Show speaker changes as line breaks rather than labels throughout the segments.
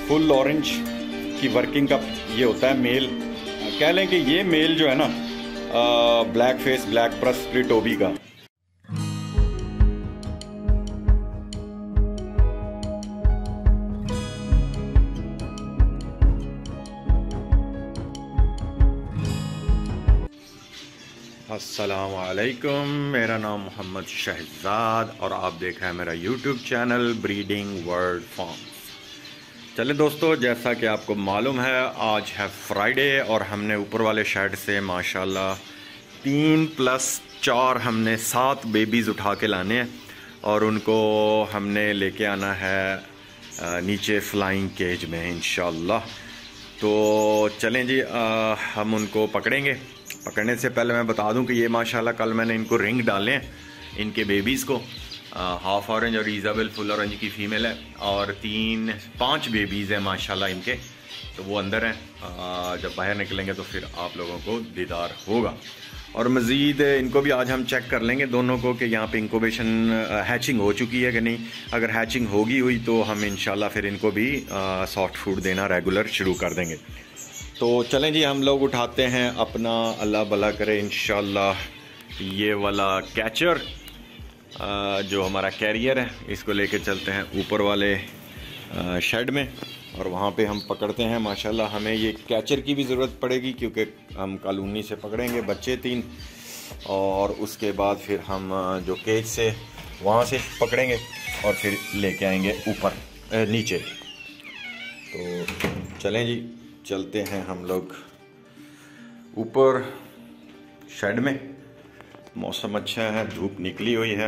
Full orange की working का ये होता है मेल। कह लें कि ये मेल जो है ना ब्लैक फेस ब्लैक प्रेस टोबी का। अस्सलामुअलैकुम, मेरा नाम मोहम्मद शहजाद और आप देख रहे हैं मेरा YouTube channel breeding world farms. चले दोस्तों, जैसा कि आपको मालूम है आज है फ्राइडे और हमने ऊपर वाले शेड से माशाल्लाह 3+4 हमने 7 बेबीज़ उठा के लाने हैं और उनको हमने लेके आना है नीचे फ्लाइंग केज में इंशाल्लाह। तो चलें जी, हम उनको पकड़ेंगे। पकड़ने से पहले मैं बता दूं कि ये माशाल्लाह कल मैंने इनको रिंग डाले हैं इनके बेबीज़ को। हाफ ऑरेंज और इजाबेल फुल ऑरेंज की फ़ीमेल है और 5 बेबीज़ हैं माशाल्लाह इनके। तो वो अंदर हैं, जब बाहर निकलेंगे तो फिर आप लोगों को दीदार होगा। और मज़ीद इनको भी आज हम चेक कर लेंगे दोनों को कि यहाँ पे इंक्यूबेशन हैचिंग हो चुकी है कि नहीं। अगर हैचिंग होगी हुई तो हम इंशाल्लाह फिर इनको भी सॉफ्ट फूड देना रेगुलर शुरू कर देंगे। तो चलें जी, हम लोग उठाते हैं अपना, अल्लाह भला करे इंशाल्लाह, ये वाला कैचर जो हमारा कैरियर है, इसको लेके चलते हैं ऊपर वाले शेड में और वहाँ पे हम पकड़ते हैं। माशाल्लाह हमें ये कैचर की भी ज़रूरत पड़ेगी क्योंकि हम कॉलोनी से पकड़ेंगे बच्चे 3 और उसके बाद फिर हम जो केज से वहाँ से पकड़ेंगे और फिर लेके आएंगे ऊपर नीचे। तो चलें जी, चलते हैं हम लोग ऊपर शेड में। मौसम अच्छा है, धूप निकली हुई है।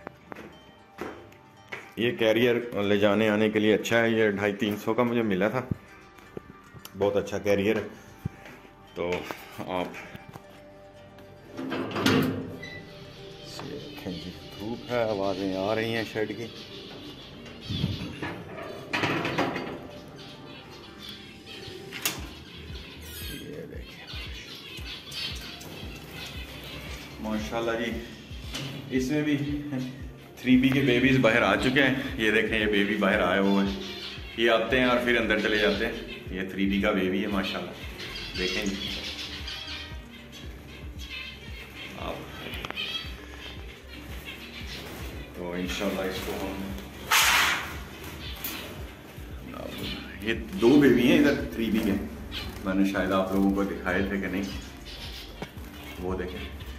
ये कैरियर ले जाने आने के लिए अच्छा है। ये 250-300 का मुझे मिला था, बहुत अच्छा कैरियर है। तो आप देखें जी, धूप है, आवाज़ें आ रही हैं शेड की। माशाल्लाह जी, इसमें भी 3B के बेबीज़ बाहर आ चुके हैं। ये देखें, ये बेबी बाहर आए हुए हैं। ये आते हैं और फिर अंदर चले जाते हैं। ये 3B का बेबी है माशाल्लाह, देखें जी आप। तो इंशाल्लाह इसको हम, ये 2 बेबी हैं इधर 3B के, मैंने शायद आप लोगों को दिखाए थे कि नहीं, वो देखें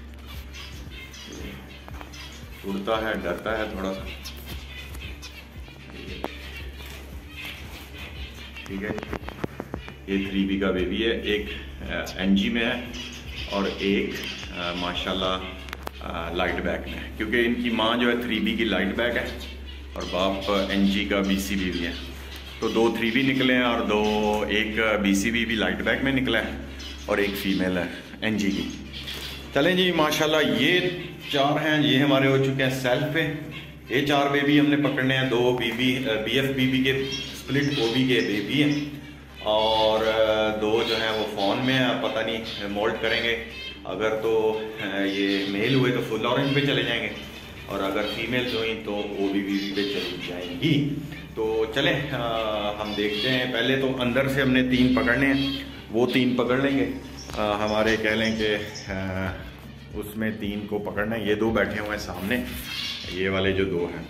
उड़ता है, डरता है थोड़ा सा। ठीक है, ये 3B का बेबी है। एक NG में है और एक माशाल्लाह लाइट बैक में है, क्योंकि इनकी माँ जो है 3B की लाइट बैक है और बाप NG का BCB भी है। तो 2 3B निकले हैं और एक BCB भी लाइट बैक में निकला है और एक फीमेल है NG की। चलें जी, माशाल्लाह ये 4 हैं, ये हमारे हो चुके हैं सेल्फ पे। ये 4 बेबी हमने पकड़ने हैं। 2 BF BB के स्प्लिट OB के बेबी हैं और 2 जो हैं वो फॉन में है, पता नहीं मोल्ड करेंगे। अगर तो ये मेल हुए तो फुल ऑरेंज पे चले जाएंगे और अगर फीमेल्स हुई तो OB BB पे चली जाएंगी। तो चलें हम देखते हैं। पहले तो अंदर से हमने 3 पकड़ने हैं, वो 3 पकड़ लेंगे। हमारे कह लें कि उसमें 3 को पकड़ना है। ये 2 बैठे हुए हैं सामने, ये वाले जो 2 हैं,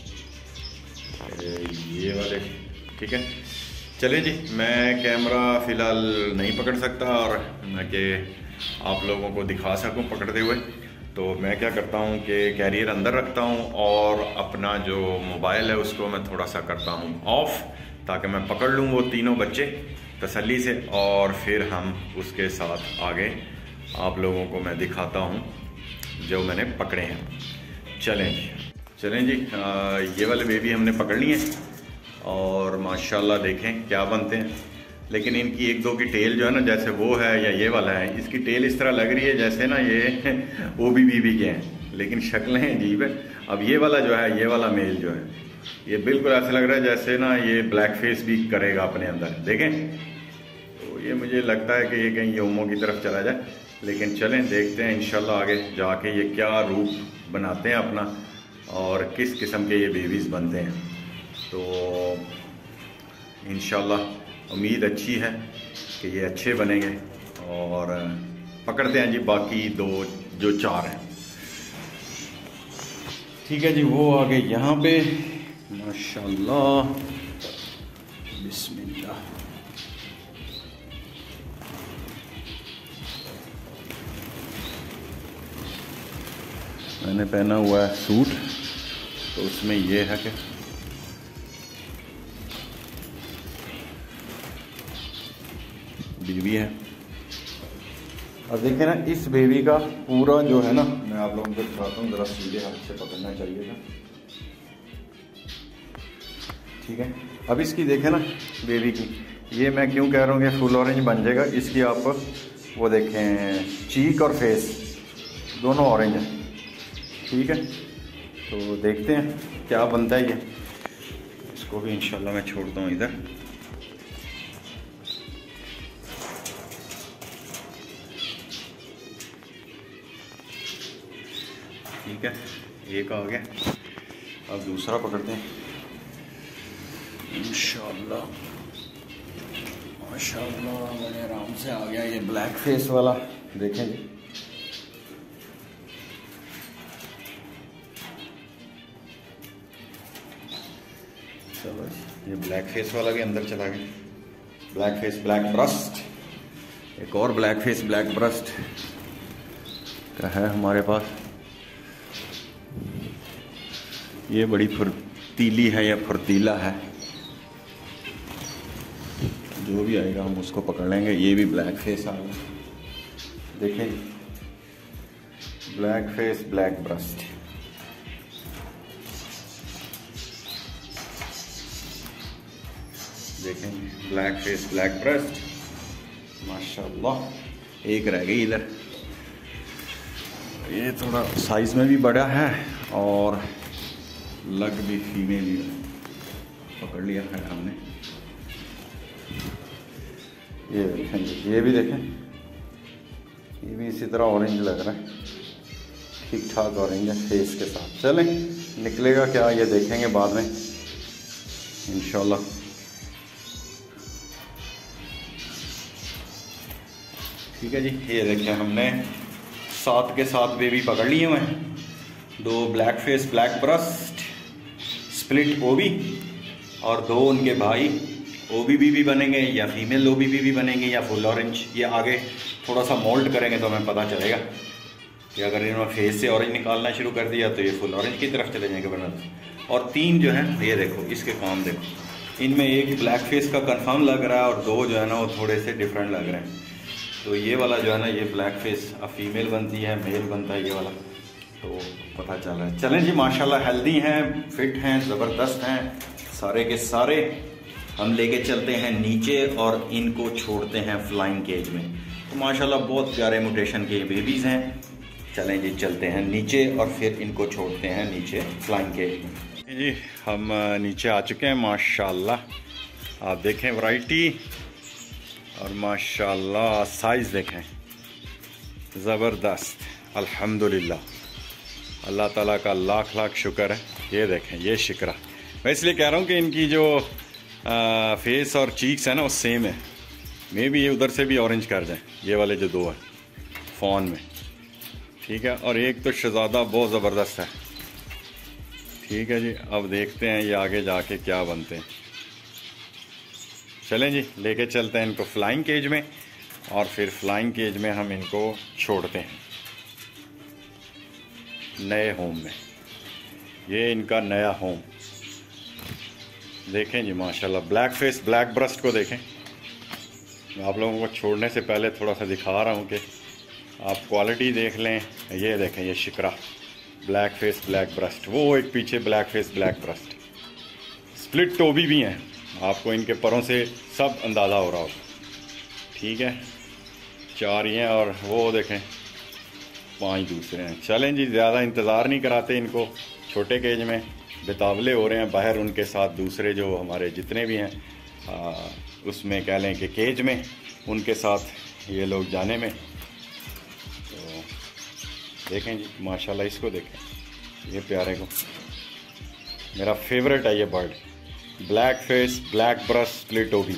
ये वाले, ठीक है। चलिए जी, मैं कैमरा फ़िलहाल नहीं पकड़ सकता और कि आप लोगों को दिखा सकूं पकड़ते हुए, तो मैं क्या करता हूं कि कैरियर अंदर रखता हूं और अपना जो मोबाइल है उसको मैं थोड़ा सा करता हूं ऑफ, ताकि मैं पकड़ लूं वो तीनों बच्चे तसल्ली से और फिर हम उसके साथ आगे आप लोगों को मैं दिखाता हूं जो मैंने पकड़े हैं। चलें जी, ये वाले बेबी हमने पकड़ लिए और माशाल्लाह देखें क्या बनते हैं। लेकिन इनकी 1-2 की टेल जो है ना, जैसे वो है या ये वाला है, इसकी टेल इस तरह लग रही है जैसे ना ये OB BB के हैं, लेकिन शक्लें अजीब है। अब ये वाला जो है, ये वाला मेल जो है, ये बिल्कुल ऐसा लग रहा है जैसे ना ये ब्लैक फेस भी करेगा अपने अंदर, देखें। तो ये मुझे लगता है कि ये कहीं योमो की तरफ चला जाए, लेकिन चलें देखते हैं इंशाल्लाह आगे जाके ये क्या रूप बनाते हैं अपना और किस किस्म के ये बेबीज़ बनते हैं। तो इंशाल्लाह उम्मीद अच्छी है कि ये अच्छे बनेंगे। और पकड़ते हैं जी बाकी 2 जो 4 हैं। ठीक है जी, वो आ गए यहाँ पे माशाल्लाह, बिस्मिल्लाह। मैंने पहना हुआ है सूट, तो उसमें ये है कि बेबी है। अब देखें ना, इस बेबी का पूरा जो है ना, मैं आप लोगों को दिखाता हूँ, ज़रा सीधे हाथ से पकड़ना चाहिए था। ठीक है, अब इसकी देखें ना बेबी की, ये मैं क्यों कह रहा हूँ कि फुल ऑरेंज बन जाएगा। इसकी आप वो देखें, चीक और फेस दोनों ऑरेंज है। ठीक है, तो देखते हैं क्या बनता है ये। इसको भी इंशाल्लाह मैं छोड़ता हूँ इधर। ठीक है, एक आ गया, अब दूसरा पकड़ते हैं इंशाल्लाह। माशाल्लाह बड़े आराम से आ गया ये ब्लैक फेस वाला। देखें जी, चलो ये ब्लैक फेस वाला भी अंदर चला गया। ब्लैक फेस ब्लैक ब्रस्ट, एक और ब्लैक फेस ब्लैक ब्रस्ट का है हमारे पास। ये बड़ी फुर्तीली है या फुर्तीला है, जो भी आएगा हम उसको पकड़ लेंगे। ये भी ब्लैक फेस आ गया, देखें ब्लैक फेस ब्लैक ब्रस्ट। देखें ब्लैक फेस ब्लैक ब्रस्ट, माशाल्लाह। एक रह गई इधर, ये थोड़ा साइज में भी बड़ा है और लग भी फीमेल ही है। पकड़ लिया है हमने। ये देखें, ये भी देखें, ये भी इसी तरह ऑरेंज लग रहा है, ठीक ठाक ऑरेंज है फेस के साथ। चलें, निकलेगा क्या ये देखेंगे बाद में इंशाल्लाह। ठीक है जी, ये देखें हमने 7 के 7 बेबी पकड़ लिए हुए हैं। 2 black face black breast split OB और 2 उनके भाई ओबीबी भी बनेंगे या फीमेल ओबीबी भी बनेंगे या फुल ऑरेंज। ये आगे थोड़ा सा मोल्ड करेंगे तो हमें पता चलेगा कि अगर इन्होंने फेस से ऑरेंज निकालना शुरू कर दिया तो ये फुल ऑरेंज की तरफ चले जाएंगे वरना। और 3 जो है ये देखो, इसके काम देखो, इनमें एक ब्लैक फेस का कंफर्म लग रहा है और 2 जो है ना वो थोड़े से डिफरेंट लग रहे हैं। तो ये वाला जो है ना ये ब्लैक फेस अब फीमेल बनती है, मेल बनता है ये वाला, तो पता चल रहा है। चलें जी, माशाल्लाह हेल्दी हैं, फिट हैं, ज़बरदस्त हैं सारे के सारे। हम लेके चलते हैं नीचे और इनको छोड़ते हैं फ्लाइंग केज में। तो माशाल्लाह बहुत प्यारे म्यूटेशन के बेबीज़ हैं। चलें जी, चलते हैं नीचे और फिर इनको छोड़ते हैं नीचे फ्लाइंग केज में। जी हम नीचे आ चुके हैं माशाल्लाह। आप देखें वैरायटी और माशाल्लाह साइज़ देखें, ज़बरदस्त। अल्हम्दुलिल्लाह, अल्लाह ताला का लाख लाख शुक्र है। ये देखें, ये शिकरा। मैं इसलिए कह रहा हूँ कि इनकी जो फेस और चीक्स है ना वो सेम है। मे भी ये उधर से भी ऑरेंज कर जाए, ये वाले जो 2 हैं फ़ोन में। ठीक है, और एक तो शहज़ादा बहुत ज़बरदस्त है। ठीक है जी, अब देखते हैं ये आगे जाके क्या बनते हैं। चलें जी, लेके चलते हैं इनको फ्लाइंग केज में और फिर फ्लाइंग केज में हम इनको छोड़ते हैं नए होम में। ये इनका नया होम देखें जी माशाल्लाह। ब्लैक फेस ब्लैक ब्रस्ट को देखें। मैं आप लोगों को छोड़ने से पहले थोड़ा सा दिखा रहा हूँ कि आप क्वालिटी देख लें। ये देखें, ये शिकरा ब्लैक फेस ब्लैक ब्रस्ट, वो एक पीछे black face black breast. Split टोबी भी हैं, आपको इनके परों से सब अंदाज़ा हो रहा होगा। ठीक है, 4 ही हैं और वो देखें 5 दूसरे हैं। चलें जी, ज़्यादा इंतज़ार नहीं कराते इनको। छोटे केज में बेतावले हो रहे हैं बाहर, उनके साथ दूसरे जो हमारे जितने भी हैं उसमें कह लें कि केज में, उनके साथ ये लोग जाने में। तो देखें जी माशाल्लाह, इसको देखें, ये प्यारे को, मेरा फेवरेट है ये bird. Black face black breast split OB.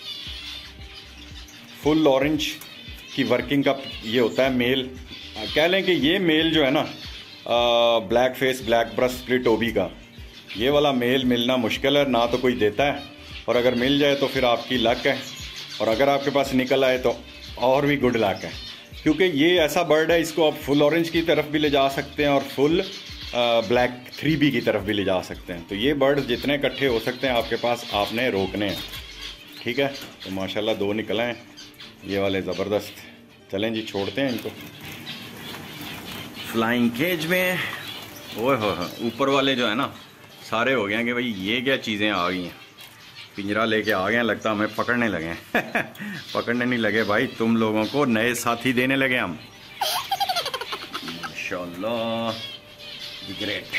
Full orange की वर्किंग का ये होता है मेल। कह लें कि ये मेल जो है ना black face black breast split OB का, ये वाला मेल मिलना मुश्किल है, ना तो कोई देता है, और अगर मिल जाए तो फिर आपकी लक है, और अगर आपके पास निकल आए तो और भी गुड लक है, क्योंकि ये ऐसा बर्ड है, इसको आप फुल ऑरेंज की तरफ भी ले जा सकते हैं और फुल ब्लैक 3B की तरफ भी ले जा सकते हैं। तो ये बर्ड जितने इकट्ठे हो सकते हैं आपके पास, आपने रोकने हैं। ठीक है, तो माशाल्लाह 2 निकले हैं ये वाले ज़बरदस्त। चलें जी, छोड़ते हैं इनको फ्लाइंग केज में। ओए हो, ऊपर वाले जो है ना सारे हो गए हैं कि भाई ये क्या चीज़ें आ गई हैं, पिंजरा लेके आ गए हैं, लगता हमें पकड़ने लगे हैं। पकड़ने नहीं लगे भाई, तुम लोगों को नए साथी देने लगे हम। माशाल्लाह, ग्रेट।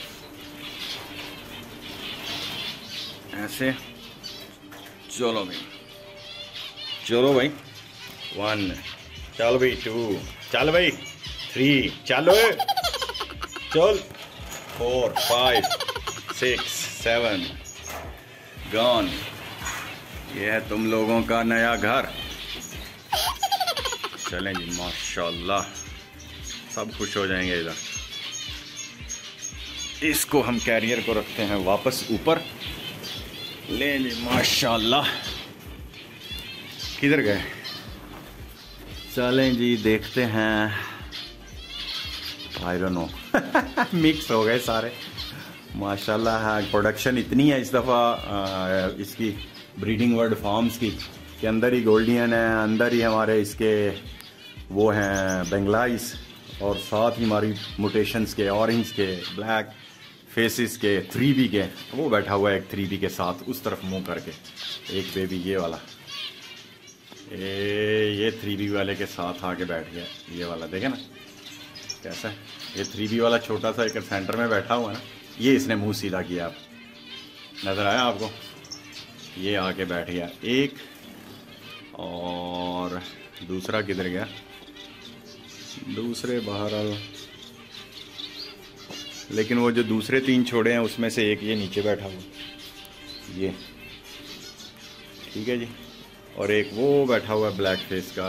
ऐसे चलो भाई, चलो भाई 1, चल भाई 2, चल भाई 3, चलो चल 4, 5, 6, 7 गॉन। ये है तुम लोगों का नया घर। चलें जी, माशाल्लाह सब खुश हो जाएंगे इधर। इसको हम कैरियर को रखते हैं वापस ऊपर। ले जी, माशाल्लाह किधर गए? चलें जी, देखते हैं। आई डोंट नो, मिक्स हो गए सारे माशाल्लाह। प्रोडक्शन इतनी है इस दफ़ा इसकी ब्रीडिंग वर्ड फार्म्स की, कि अंदर ही गोल्डियन है, अंदर ही हमारे इसके वो हैं बेंगलाइस, और साथ ही हमारी मुटेशंस के, ऑरेंज के, ब्लैक फेसिस के, 3B के। वो बैठा हुआ है एक 3B के साथ उस तरफ मुंह करके, एक बेबी ये वाला, ये 3B वाले के साथ आके बैठ गया। ये वाला देखे ना कैसा है, ये 3B वाला छोटा सा एक सेंटर में बैठा हुआ है ना, ये इसने मुंह सीधा किया। आप नज़र आया आपको? ये आके बैठ गया एक, और दूसरा किधर गया? दूसरे बहरहाल, लेकिन वो जो दूसरे 3 छोड़े हैं उसमें से एक ये नीचे बैठा हुआ, ये ठीक है जी। और एक वो बैठा हुआ है ब्लैक फेस का,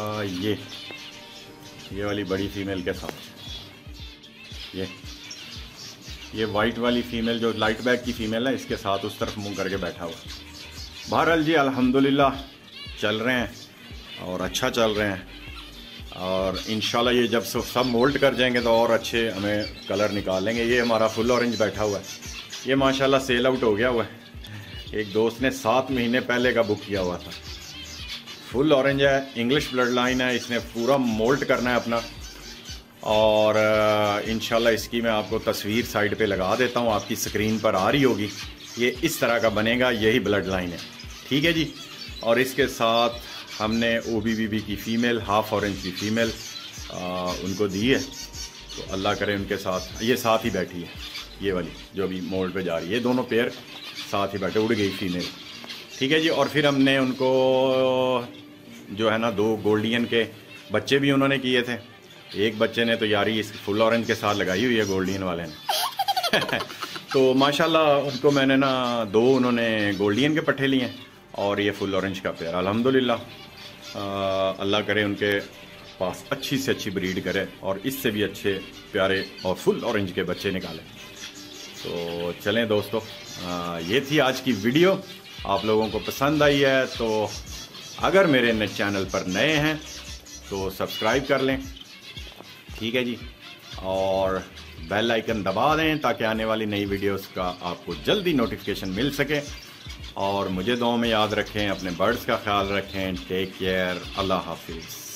ये वाली बड़ी फीमेल के साथ। ये वाइट वाली फीमेल जो लाइट बैक की फीमेल है, इसके साथ उस तरफ मुंह करके बैठा हुआ। बहरहाल जी अल्हम्दुलिल्लाह चल रहे हैं और अच्छा चल रहे हैं, और इंशाल्लाह ये जब सब मोल्ट कर जाएंगे तो और अच्छे हमें कलर निकालेंगे। ये हमारा फुल ऑरेंज बैठा हुआ है, ये माशाल्लाह सेल आउट हो गया हुआ है। एक दोस्त ने 7 महीने पहले का बुक किया हुआ था। फुल ऑरेंज है, इंग्लिश ब्लड लाइन है, इसने पूरा मोल्ट करना है अपना, और इंशाल्लाह इसकी मैं आपको तस्वीर साइड पे लगा देता हूँ, आपकी स्क्रीन पर आ रही होगी। ये इस तरह का बनेगा, यही ब्लड लाइन है, ठीक है जी। और इसके साथ हमने OBBB की फ़ीमेल, हाफ ऑरेंज की फ़ीमेल उनको दी है, तो अल्लाह करे उनके साथ ये साथ ही बैठी है, ये वाली जो अभी मोल्ड पे जा रही है। ये दोनों पेयर साथ ही बैठे, उड़ गई फीमेल, ठीक है जी। और फिर हमने उनको जो है ना 2 गोल्डियन के बच्चे भी उन्होंने किए थे। एक बच्चे ने तो यारी इस फुल ऑरेंज के साथ लगाई हुई है गोल्डियन वाले ने। तो माशाल्लाह उनको मैंने ना 2 उन्होंने गोल्डियन के पट्टे लिए हैं, और ये फुल ऑरेंज का पेयर। अल्हम्दुलिल्लाह अल्लाह करे उनके पास अच्छी से अच्छी ब्रीड करे, और इससे भी अच्छे प्यारे और फुल ऑरेंज के बच्चे निकालें। तो चलें दोस्तों, ये थी आज की वीडियो। आप लोगों को पसंद आई है तो अगर मेरे चैनल पर नए हैं तो सब्सक्राइब कर लें, ठीक है जी, और बेल आइकन दबा दें ताकि आने वाली नई वीडियोस का आपको जल्दी नोटिफिकेशन मिल सके। और मुझे दुआ में याद रखें, अपने बर्ड्स का ख्याल रखें। टेक केयर, अल्लाह हाफिज़।